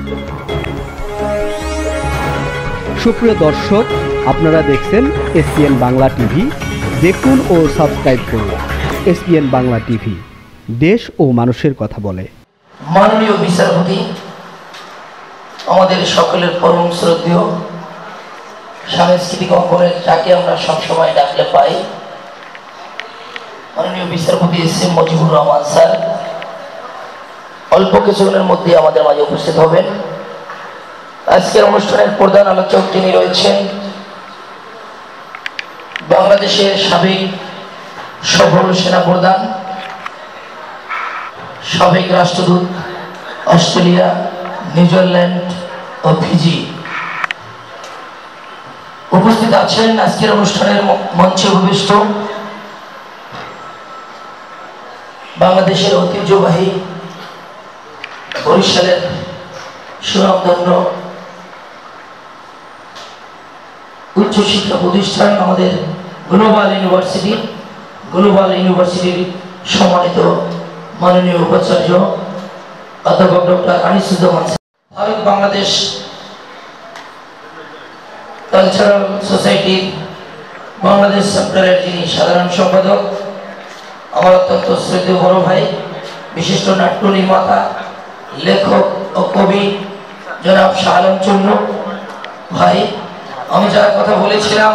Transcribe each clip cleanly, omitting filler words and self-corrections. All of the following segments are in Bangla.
সুপ্রিয় দর্শক, আপনারা দেখছেন এসপিএন বাংলা টিভি। দেখুন ও সাবস্ক্রাইব করুন এসপিএন বাংলা টিভি, দেশ ও মানুষের কথা বলে। মাননীয় বিচারপতি, আমাদের সকলের পরম শ্রদ্ধেয় সাংস্কৃতিক অঙ্গনের যাকে আমরা সবসময় ডাকলে পাই, মাননীয় বিচারপতি এস.এম. মুজিবুর রহমান স্যার অল্প কিছুদিনের মধ্যে আমাদের মাঝে উপস্থিত হবেন। আজকের অনুষ্ঠানের প্রধান আলোচক যিনি রয়েছেন বাংলাদেশের সাবেক সফল সেনাপ্রধান, সাবেক রাষ্ট্রদূত অস্ট্রেলিয়া, নিউজিল্যান্ড ও ফিজি। উপস্থিত আছেন আজকের অনুষ্ঠানের মঞ্চে উপবিষ্ট বাংলাদেশের ঐতিহ্যবাহী বরিশালের সুনামধন্য উচ্চশিক্ষা প্রতিষ্ঠান আমাদের গ্লোবাল ইউনিভার্সিটির সম্মানিত মাননীয় উপাচার্য অধ্যাপক ডক্টর আনিসুজ্জামান। ভারত বাংলাদেশ কালচারাল সোসাইটির বাংলাদেশ চ্যাপ্টারের যিনি সাধারণ সম্পাদক, আমার অত্যন্ত শ্রদ্ধেয় বড় ভাই, বিশিষ্ট নাট্য নির্মাতা, লেখক ও কবি জনাব শাহ আলম চূর্ণ ভাই। আমি যার কথা বলেছিলাম,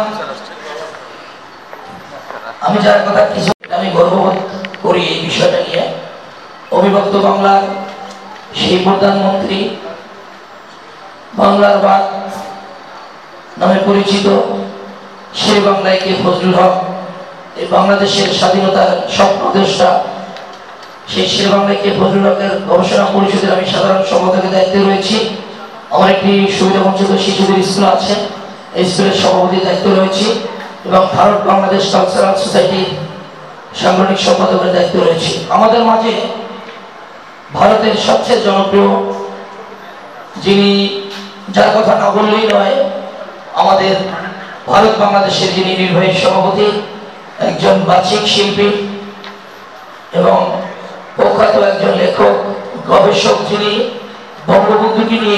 আমি গর্ববোধ করি এই বিষয়টা নিয়ে। অবিভক্ত বাংলার সেই প্রধানমন্ত্রী, বাংলার বাগ নামে পরিচিত সেই বাংলায় কে ফজলুল হক, এই বাংলাদেশের স্বাধীনতার স্বপ্নদ্রষ্টা, সেই শের বাংলায় কে ফজলুল হকের গবেষণা পরিষদের আমি সাধারণ সম্পাদকের দায়িত্বে রয়েছি। আমার একটি সুবিধাবঞ্চিত শিশুদের স্কুল আছে, এই স্কুলের সভাপতির দায়িত্ব রয়েছি এবং ভারত বাংলাদেশ কালচারাল সোসাইটির সাংগঠনিক সম্পাদকের দায়িত্ব রয়েছে। আমাদের মাঝে ভারতের সবচেয়ে জনপ্রিয়, যিনি যার কথা না বললেই নয়, আমাদের ভারত বাংলাদেশের যিনি নির্বাহী সভাপতি, একজন বাচিক শিল্পী এবং প্রখ্যাত একজন লেখক গবেষক, যিনি বঙ্গবন্ধুকে নিয়ে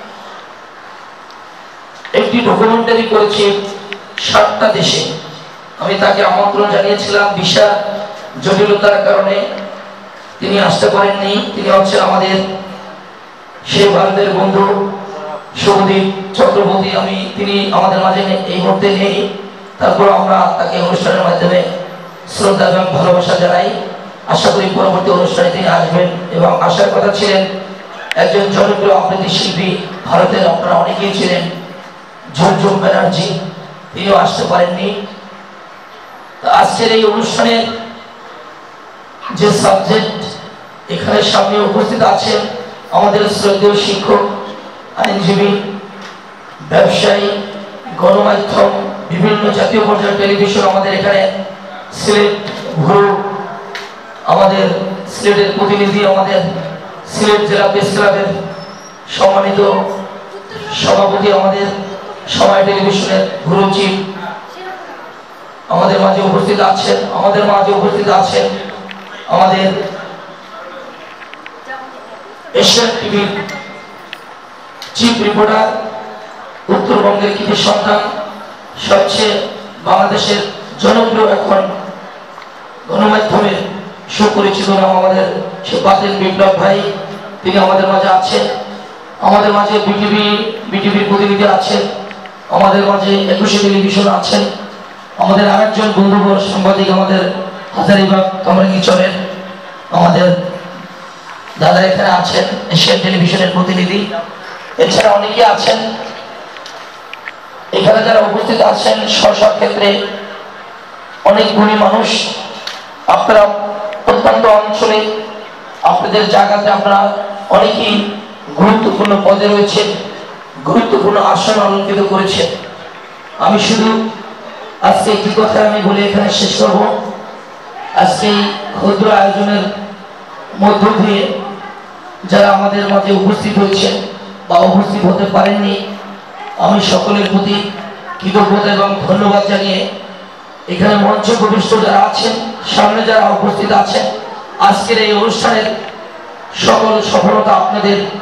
একটি ডকুমেন্টারি করেছে 7টা দেশে। আমি তাকে আমন্ত্রণ জানিয়েছিলাম, ভিসা জটিলতার কারণে তিনি আসতে পারেননি। তিনি হচ্ছেন আমাদের সেই ভারতের বন্ধু শুভদীপ চক্রবর্তী। তিনি আমাদের মাঝে এই মুহূর্তে নেই, তারপর আমরা তাকে অনুষ্ঠানের মাধ্যমে শ্রদ্ধা এবং ভালোবাসা জানাই। আশা করি পরবর্তী অনুষ্ঠানে তিনি আসবেন এবং আসার কথা ছিলেন একজন জনপ্রিয় আবৃত্তি শিল্পী, ভারতের আপনারা অনেকেই ছিলেন, ঝুমঝুম ব্যানার্জি, তিনিও আসতে পারেননি। আজকের এই অনুষ্ঠানের যে সাবজেক্ট, এখানে সামনে উপস্থিত আছেন আমাদের শ্রদ্ধেয় শিক্ষক, আইনজীবী, ব্যবসায়ী, গণমাধ্যম, বিভিন্ন জাতীয় পর্যায়ের টেলিভিশন আমাদের এখানে, সিলেট ঘুরু আমাদের সিলেটের প্রতিনিধি, আমাদের সিলেট জেলা প্রেস ক্লাবের সম্মানিত সভাপতি, আমাদের সময় টেলিভিশনের ঘুরু চিফ আমাদের মাঝে উপস্থিত আছেন। আমাদের এশিয়ান টিভির চিফ রিপোর্টার, উত্তরবঙ্গের কৃতি সন্তান, সবচেয়ে বাংলাদেশের জনপ্রিয় এখন গণমাধ্যমের সুপরিচিত নাম আমাদের বাতিল বিপ্লব ভাই, তিনি আমাদের মাঝে আছেন। আমাদের মাঝে বিটিভির প্রতিনিধি আছেন, আমাদের মাঝে 21 টেলিভিশন আছেন। আমাদের আরেকজন বন্ধুবর সাংবাদিক, আমাদের হাজারিবাগ কামরাঙ্গীরচরের আমাদের দাদা এখানে আছেন, এশিয়ান টেলিভিশনের প্রতিনিধি। এছাড়া অনেকে আছেন এখানে যারা উপস্থিত আছেন, স্ব ক্ষেত্রে অনেক গুণী মানুষ। আপনারা প্রত্যন্ত অঞ্চলে আপনাদের জায়গাতে আপনারা অনেকেই গুরুত্বপূর্ণ পদে রয়েছে, গুরুত্বপূর্ণ আসন অলঙ্কৃত করেছে। আমি শুধু আজকে একটি কথা আমি বলে এখানে শেষ করব। আজকে এই ক্ষুদ্র আয়োজনের মধ্য দিয়ে যারা আমাদের মাঝে উপস্থিত হয়েছেন বা উপস্থিত হতে পারেননি, আমি সকলের প্রতি কৃতজ্ঞতা এবং ধন্যবাদ জানিয়ে এখানে মঞ্চে উপবিষ্ট যারা আছেন, সামনে যারা উপস্থিত আছেন, আজকের এই অনুষ্ঠানের সকল সফলতা আপনাদের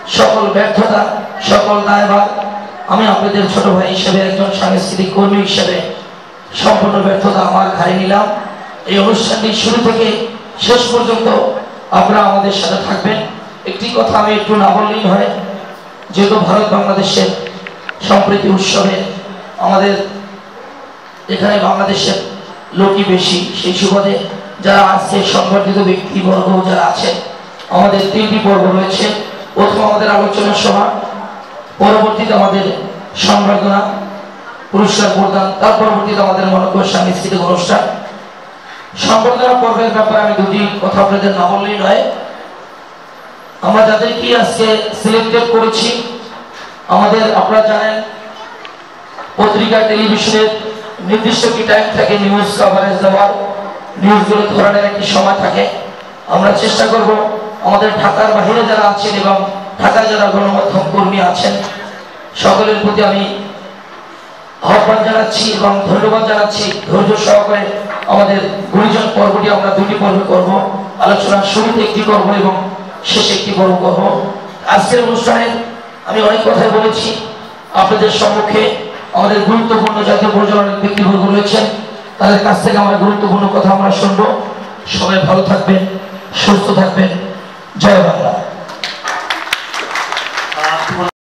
সকল ব্যর্থতা, সকল দায়ভার আমি আপনাদের ছোট ভাই হিসেবে, একজন সাংস্কৃতিক কর্মী হিসেবে সম্পূর্ণ ব্যর্থতা আমার ঘাড়ে নিলাম। এই অনুষ্ঠানটি শুরু থেকে শেষ পর্যন্ত আপনারা আমাদের সাথে থাকবেন। একটি কথা আমি একটু না বললেই হয়, যেহেতু ভারত বাংলাদেশের সম্প্রীতি উৎসবে আমাদের এখানে বাংলাদেশের লোকই বেশি, সেই সুবাদে যারা আছে সংবর্ধিত ব্যক্তিবর্গ যারা আছে, আমাদের 3টি পর্ব রয়েছে। প্রথম আমাদের আলোচনা সভা, পরবর্তীতে আমাদের সংবর্ধনা পুরস্কার প্রদান, তার পরবর্তীতে আমাদের মনোকর সাংস্কৃতিক অনুষ্ঠান। সংবর্ধনা পর্বের ব্যাপারে আমি দুটি কথা আপনাদের না বললেই নয়। আমরা যাদেরকে আজকে সিলেক্টেড করেছি, আমাদের আপনারা জানেন পত্রিকা টেলিভিশনের নির্দিষ্ট কি টাইম থাকে নিউজ কভারেজ দেওয়ার, নিউজগুলো ধরনের একটি সময় থাকে। আমরা চেষ্টা করব আমাদের ঢাকার বাহিরে যারা আছেন এবং ঢাকায় যারা গণমাধ্যম কর্মী আছেন সকলের প্রতি আমি আহ্বান জানাচ্ছি এবং ধন্যবাদ জানাচ্ছি। ধৈর্য সহকারে আমাদের গুরুজন পর্বটি আমরা 2টি পর্বে করব। আলোচনার শুরুতে একটি করব এবং শেষে একটি পর্ব করব। আজকের অনুষ্ঠানে আমি অনেক কথাই বলেছি, আপনাদের সম্মুখে আমাদের গুরুত্বপূর্ণ জাতীয় পর্যায়ের ব্যক্তিবর্গ রয়েছেন, তাদের কাছ থেকে আমরা গুরুত্বপূর্ণ কথা আমরা শুনবো। সবাই ভালো থাকবেন, সুস্থ থাকবেন। জয় বাংলা।